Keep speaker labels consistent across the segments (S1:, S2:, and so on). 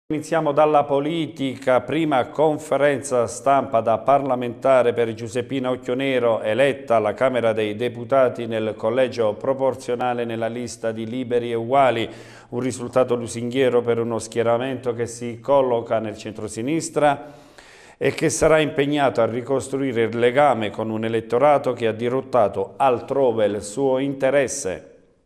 S1: Iniziamo dalla politica, prima conferenza stampa da parlamentare per Giuseppina Occhionero, eletta alla Camera dei Deputati nel collegio proporzionale nella lista di Liberi e Uguali, un risultato lusinghiero per uno schieramento che si colloca nel centrosinistra e che sarà impegnato a ricostruire il legame con un elettorato che ha dirottato altrove il suo interesse.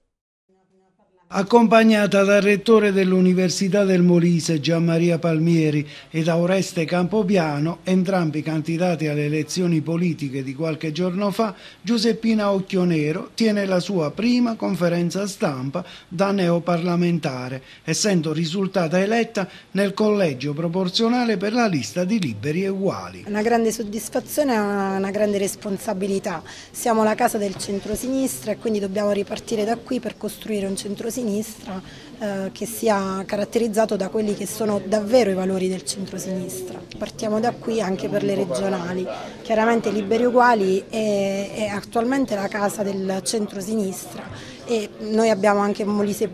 S2: Accompagnata dal rettore dell'Università del Molise Gianmaria Palmieri e da Oreste Campopiano, entrambi candidati alle elezioni politiche di qualche giorno fa, Giuseppina Occhionero tiene la sua prima conferenza stampa da neoparlamentare, essendo risultata eletta nel collegio proporzionale per la lista di Liberi e Uguali.
S3: Una grande soddisfazione e una grande responsabilità. Siamo la casa del centrosinistra e quindi dobbiamo ripartire da qui per costruire un centrosinistra che sia caratterizzato da quelli che sono davvero i valori del centrosinistra. Partiamo da qui anche per le regionali. Chiaramente Liberi e Uguali è attualmente la casa del centrosinistra e noi abbiamo anche Molise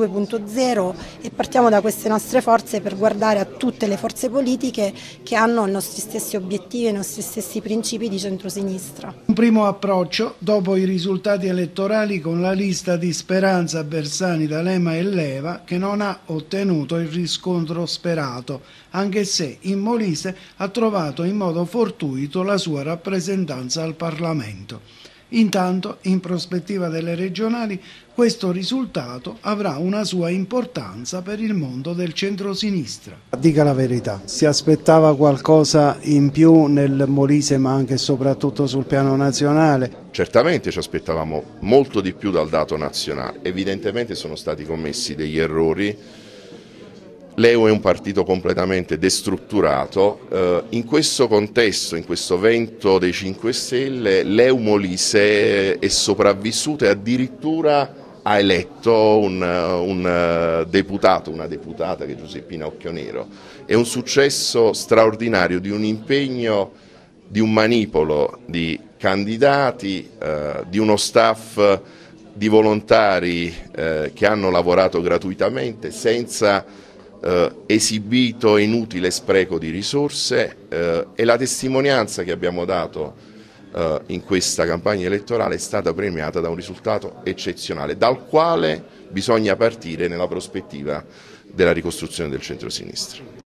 S3: 2.0 e partiamo da queste nostre forze per guardare a tutte le forze politiche che hanno i nostri stessi obiettivi e i nostri stessi principi di centrosinistra.
S2: Un primo approccio dopo i risultati elettorali con la lista di Speranza, Bersani, D'Alema e Leva, che non ha ottenuto il riscontro sperato, anche se in Molise ha trovato in modo fortuito la sua rappresentanza al Parlamento. Intanto, in prospettiva delle regionali, questo risultato avrà una sua importanza per il mondo del centrosinistra. Dica la verità, si aspettava qualcosa in più nel Molise ma anche e soprattutto sul piano nazionale?
S4: Certamente ci aspettavamo molto di più dal dato nazionale, evidentemente sono stati commessi degli errori. L'EU è un partito completamente destrutturato, in questo contesto, in questo vento dei 5 Stelle, l'EU Molise è sopravvissuta e addirittura ha eletto un deputato, una deputata che è Giuseppina Occhionero. È un successo straordinario di un impegno, di un manipolo di candidati, di uno staff di volontari che hanno lavorato gratuitamente senza esibito inutile spreco di risorse e la testimonianza che abbiamo dato in questa campagna elettorale è stata premiata da un risultato eccezionale, dal quale bisogna partire nella prospettiva della ricostruzione del centrosinistra.